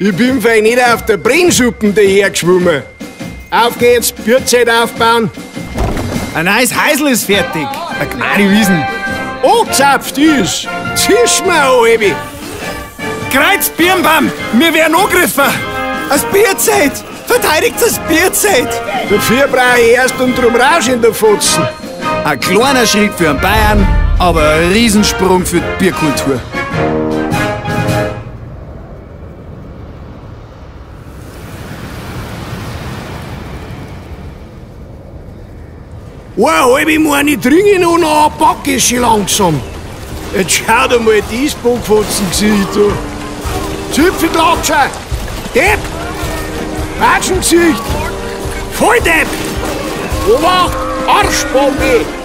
Ich bin fein nicht auf der Brennsuppen dahergeschwommen. Auf geht's, Bierzeit aufbauen. Ein neues Heisel ist fertig. Eine kleine Wiesen. Angezapft ist. Zisch mir an, Ebi. Kreuz, Birnbaum, wir werden angegriffen. Das Bierzeit. Verteidigt das Bierzeit. Dafür brauche ich erst und drum Rausch in der Fotzen. Ein kleiner Schritt für einen Bayern, aber ein Riesensprung für die Bierkultur. Wow, ich meine, ich trinke noch ein Back ist schon langsam. Jetzt schau dir mal dieses Bockfotzen-Gesicht an. Zipfelklatscher, Depp, Batschengesicht, Volldepp, Obacht, Arschbombe.